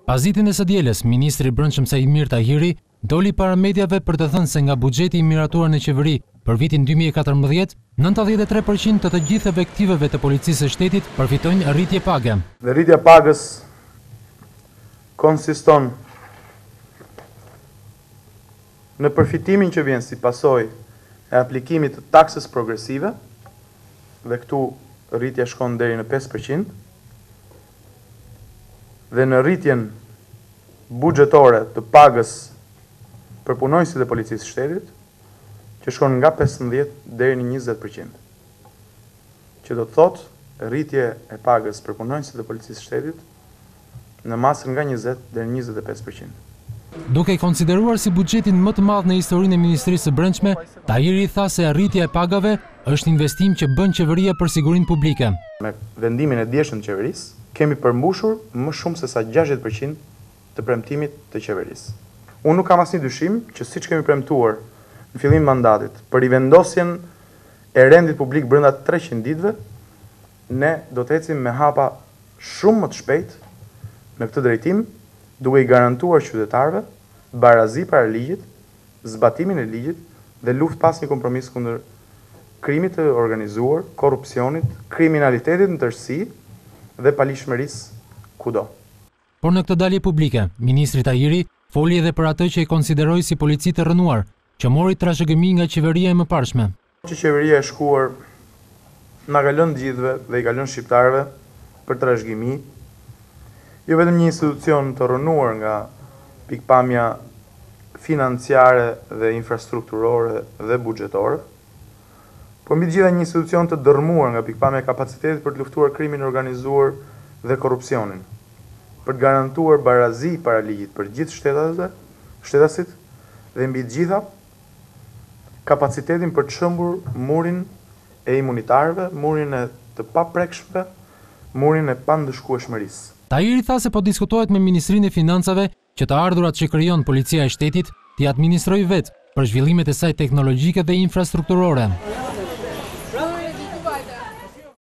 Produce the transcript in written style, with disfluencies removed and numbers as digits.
Pas ditën e së dielës, ministri i Brendshëm Saimir Tahiri doli para mediave për të thënë se nga buxheti i miratuar në qeveri për vitin 2014, 93% të gjithë efektiveve të policisë së shtetit përfitojnë rritje page. Dhe rritja pagës konsiston në përfitimin që vjen si pasojë e aplikimit të taksës progresive, dhe këtu rritja shkon deri në 5%, dhe në rritjen buxhetore të pagës për punonjësit e policisë së shtetit, që shkon nga 15 deri në 20%. Që do të thotë rritje e pagës për punonjësit e policisë së shtetit në masën nga 20 deri në 25%. Duke konsideruar si buxhetin më të madh në historinë e Ministrisë së Brendshme, Tahiri tha se rritja e pagave është investim që bën qeveria për sigurinë publike. Me vendimin e dieshëm të qeverisë, kemi përmbushur më shumë se sa 60% të premtimit të qeverisë. Unë nuk kam asnjë dyshim që siç kemi premtuar në fillim mandatit për rivendosjen e rendit publik brenda 300 ditëve, ne do të ecim me hapa shumë më të shpejt në këtë drejtim, duke i garantuar qytetarëve barazi para ligjit, zbatimin e ligjit dhe luftë pas një kompromis kundër krimit të organizuar, korrupsionit, kriminalitetit në tërësi dhe palishmërisë kudo. Por në këtë dalje publike, ministri Tahiri foli edhe për atë që i konsideroi si polici të rënuar, që mori trashëgimi nga qeveria e mëparshme. Që qeveria e shkuar na ka lënë gjithëve dhe i ka lënë shqiptarëve për trashëgimi, jo vetëm një institucion të rënuar nga pikpamja financiare dhe infrastrukturore dhe buxhetore, por mbi të gjitha një institucion të dërmuar nga pikpamja e kapacitetit për të luftuar krimin organizuar dhe korrupsionin, për të garantuar barazi para ligjit për gjithë shtetasit dhe mbi të gjitha kapacitetin për të shëmbur murin e imunitarëve, murin e të paprekshmëve, murin e pandëshkueshmërisë. Tahiri tha se po diskutohet me Ministrinë e Financave që të ardhurat që krijon policia e shtetit t'i administrojë vetë për zhvillimet e saj teknologjike dhe infrastrukturore.